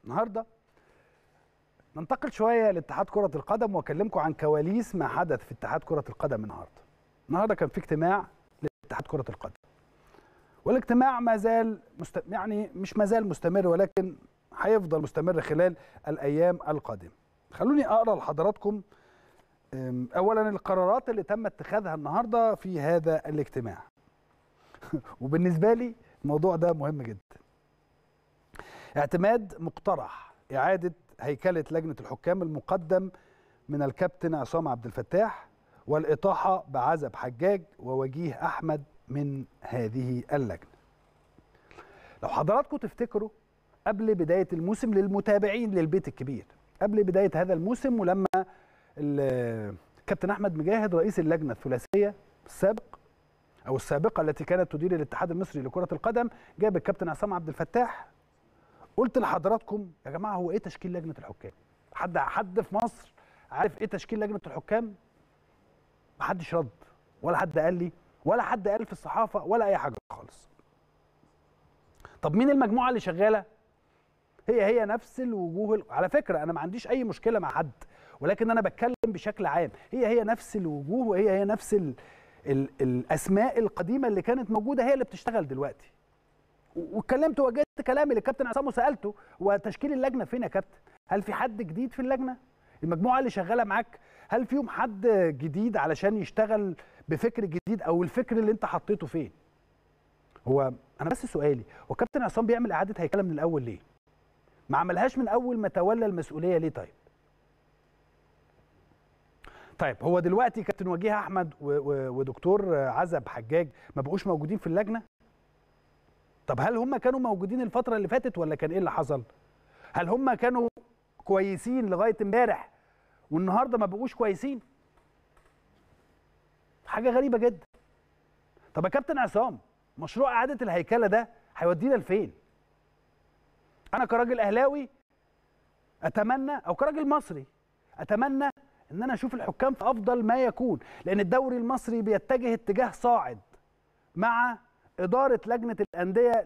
النهارده ننتقل شويه لاتحاد كره القدم واكلمكم عن كواليس ما حدث في اتحاد كره القدم النهارده كان في اجتماع لاتحاد كره القدم، والاجتماع ما زال يعني مش ما زال مستمر، ولكن هيفضل مستمر خلال الايام القادمه. خلوني اقرا لحضراتكم اولا القرارات اللي تم اتخاذها النهارده في هذا الاجتماع. وبالنسبه لي الموضوع ده مهم جدا. اعتماد مقترح اعاده هيكله لجنه الحكام المقدم من الكابتن عصام عبد الفتاح، والاطاحه بعزب حجاج ووجيه احمد من هذه اللجنه. لو حضراتكم تفتكروا قبل بدايه الموسم للمتابعين للبيت الكبير، قبل بدايه هذا الموسم ولما الكابتن احمد مجاهد رئيس اللجنه الثلاثيه السابقه التي كانت تدير الاتحاد المصري لكره القدم جاب الكابتن عصام عبد الفتاح، قلت لحضراتكم يا جماعه هو ايه تشكيل لجنه الحكام؟ حد في مصر عارف ايه تشكيل لجنه الحكام؟ محدش رد، ولا حد قال لي، ولا حد قال في الصحافه، ولا اي حاجه خالص. طب مين المجموعه اللي شغاله؟ هي نفس الوجوه. على فكره انا ما عنديش اي مشكله مع حد، ولكن انا بتكلم بشكل عام. هي نفس الوجوه، وهي نفس الاسماء القديمه اللي كانت موجوده هي اللي بتشتغل دلوقتي. واتكلمت ووجهت كلامي للكابتن عصام وسالته وتشكيل اللجنه فين يا كابتن؟ هل في حد جديد في اللجنه؟ المجموعه اللي شغاله معاك هل فيهم حد جديد علشان يشتغل بفكر جديد، او الفكر اللي انت حطيته فين؟ هو انا بس سؤالي، هو كابتن عصام بيعمل اعاده هيكله من الاول ليه؟ ما عملهاش من اول ما تولى المسؤوليه ليه؟ طيب هو دلوقتي كابتن وجيه احمد ودكتور عزب حجاج ما بقوش موجودين في اللجنه؟ طب هل هم كانوا موجودين الفتره اللي فاتت ولا كان ايه اللي حصل؟ هل هم كانوا كويسين لغايه امبارح والنهارده ما بقوش كويسين؟ حاجه غريبه جدا. طب يا كابتن عصام مشروع اعاده الهيكله ده هيودينا لفين؟ انا كراجل اهلاوي اتمنى، او كراجل مصري اتمنى ان انا اشوف الحكام في افضل ما يكون، لان الدوري المصري بيتجه اتجاه صاعد مع اداره لجنه الانديه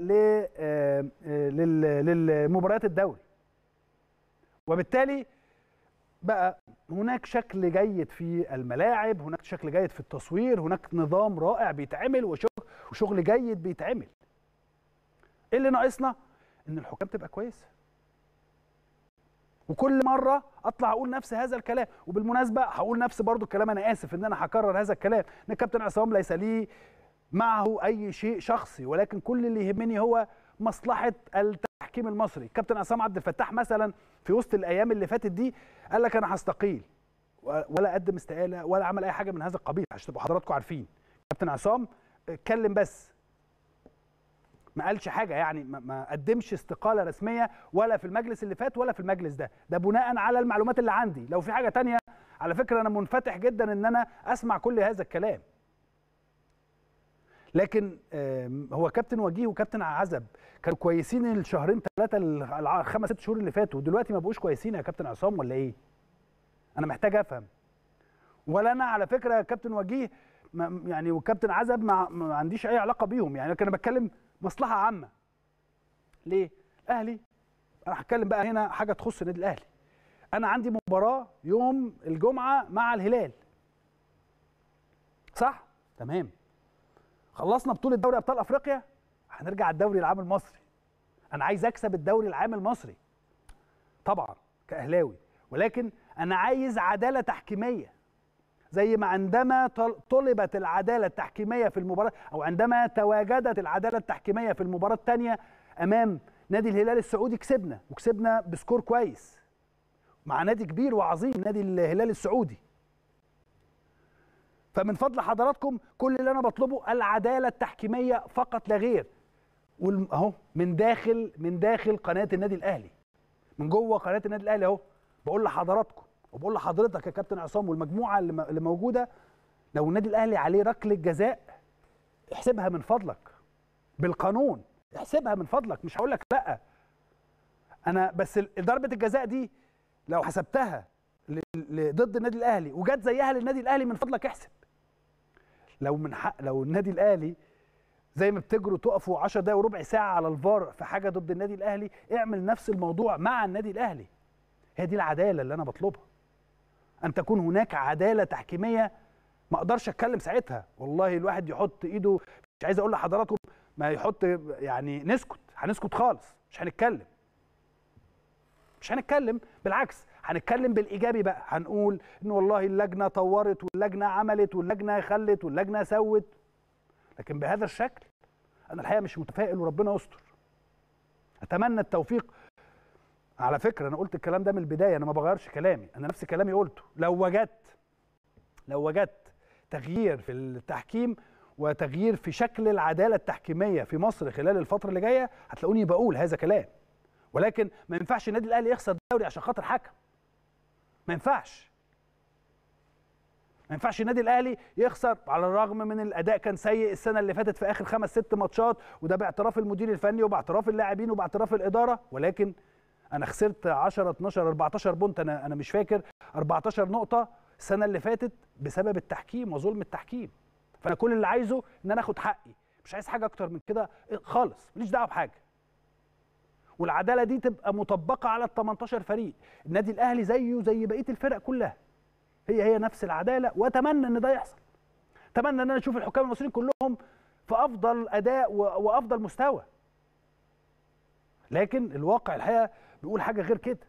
للمباريات الدوري، وبالتالي بقى هناك شكل جيد في الملاعب، هناك شكل جيد في التصوير، هناك نظام رائع بيتعمل وشغل جيد بيتعمل. ايه اللي ناقصنا؟ ان الحكام تبقى كويسه. وكل مره اطلع اقول نفس هذا الكلام، وبالمناسبه هقول نفس برضو الكلام، انا اسف ان انا هكرر هذا الكلام، ان الكابتن عصام ليس لي معه اي شيء شخصي، ولكن كل اللي يهمني هو مصلحه التحكيم المصري. الكابتن عصام عبد الفتاح مثلا في وسط الايام اللي فاتت دي قال لك انا هستقيل، ولا قدم استقاله ولا عمل اي حاجه من هذا القبيل، عشان تبقوا حضراتكم عارفين. كابتن عصام اتكلم بس، ما قالش حاجه، يعني ما قدمش استقاله رسميه ولا في المجلس اللي فات ولا في المجلس ده بناء على المعلومات اللي عندي. لو في حاجه تانية على فكره انا منفتح جدا ان انا اسمع كل هذا الكلام. لكن هو كابتن وجيه وكابتن عزب كانوا كويسين الشهرين ثلاثه الخمس ست شهور اللي فاتوا، ودلوقتي ما بقوش كويسين يا كابتن عصام ولا ايه؟ انا محتاج افهم. ولا انا على فكره كابتن وجيه يعني وكابتن عزب ما عنديش اي علاقه بيهم، يعني لكن انا بتكلم مصلحه عامه. ليه؟ الاهلي، انا هتكلم بقى هنا حاجه تخص النادي الاهلي. انا عندي مباراه يوم الجمعه مع الهلال، صح؟ تمام. خلصنا بطوله دوري ابطال افريقيا، هنرجع الدوري العام المصري. انا عايز اكسب الدوري العام المصري طبعا كاهلاوي، ولكن انا عايز عداله تحكيميه، زي ما عندما طلبت العداله التحكيميه في المباراه، او عندما تواجدت العداله التحكيميه في المباراه الثانيه امام نادي الهلال السعودي، وكسبنا بسكور كويس مع نادي كبير وعظيم نادي الهلال السعودي. فمن فضل حضراتكم كل اللي انا بطلبه العداله التحكيميه فقط لا غير. اهو من داخل قناه النادي الاهلي، من جوه قناه النادي الاهلي اهو بقول لحضراتكم وبقول لحضرتك يا كابتن عصام والمجموعه اللي موجوده، لو النادي الاهلي عليه ركله جزاء احسبها من فضلك بالقانون، احسبها من فضلك، مش هقول لك لا. انا بس ضربه الجزاء دي لو حسبتها ضد النادي الاهلي وجت زيها للنادي الاهلي من فضلك احسب. لو النادي الاهلي زي ما بتجروا تقفوا 10 دقايق وربع ساعه على الفار في حاجه ضد النادي الاهلي، اعمل نفس الموضوع مع النادي الاهلي. هي دي العداله اللي انا بطلبها، ان تكون هناك عداله تحكيميه. ما اقدرش اتكلم ساعتها، والله الواحد يحط ايده، مش عايز اقول لحضراتكم ما يحط، يعني نسكت، هنسكت خالص، مش هنتكلم، مش هنتكلم، بالعكس هنتكلم بالايجابي بقى، هنقول ان والله اللجنه طورت واللجنه عملت واللجنه خلت واللجنه سوت. لكن بهذا الشكل انا الحقيقه مش متفائل، وربنا يستر. اتمنى التوفيق. على فكره انا قلت الكلام ده من البدايه، انا ما بغيرش كلامي، انا نفس كلامي قلته. لو وجدت تغيير في التحكيم وتغيير في شكل العداله التحكيميه في مصر خلال الفتره اللي جايه، هتلاقوني بقول هذا كلام. ولكن ما ينفعش النادي الاهلي يخسر الدوري عشان خاطر حكم. ما ينفعش. ما ينفعش النادي الاهلي يخسر على الرغم من الاداء كان سيء السنه اللي فاتت في اخر 5 6 ماتشات، وده باعتراف المدير الفني وباعتراف اللاعبين وباعتراف الاداره، ولكن انا خسرت 10 12 14 بونت، انا مش فاكر، 14 نقطه السنه اللي فاتت بسبب التحكيم وظلم التحكيم. فانا كل اللي عايزه ان انا اخد حقي، مش عايز حاجه اكتر من كده خالص، ماليش دعوه بحاجه. والعداله دي تبقى مطبقه على ال 18 فريق، النادي الاهلي زيه زي بقيه الفرق كلها، هي نفس العداله، واتمنى ان ده يحصل. اتمنى ان انا اشوف الحكام المصريين كلهم في افضل اداء وافضل مستوى. لكن الواقع الحقيقه بيقول حاجه غير كده.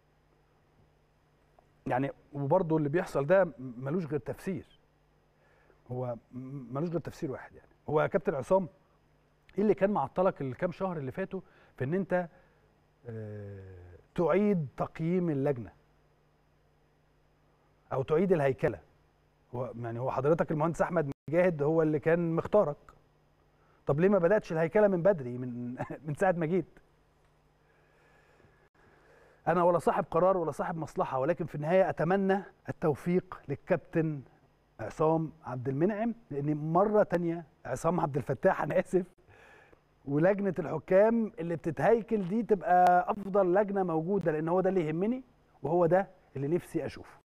يعني وبرضه اللي بيحصل ده ملوش غير تفسير. هو ملوش غير تفسير واحد. يعني هو يا كابتن عصام، ايه اللي كان معطلك الكام شهر اللي فاتوا في ان انت تعيد تقييم اللجنه او تعيد الهيكله؟ هو حضرتك المهندس احمد مجاهد هو اللي كان مختارك. طب ليه ما بداتش الهيكله من بدري، من ساعه ما جيت؟ انا ولا صاحب قرار ولا صاحب مصلحه، ولكن في النهايه اتمنى التوفيق للكابتن عصام عبد المنعم، لان مره تانية عصام عبد الفتاح، انا اسف، ولجنه الحكام اللي بتتهيكل دي تبقى افضل لجنه موجوده، لان هو ده اللي يهمني وهو ده اللي نفسي اشوفه.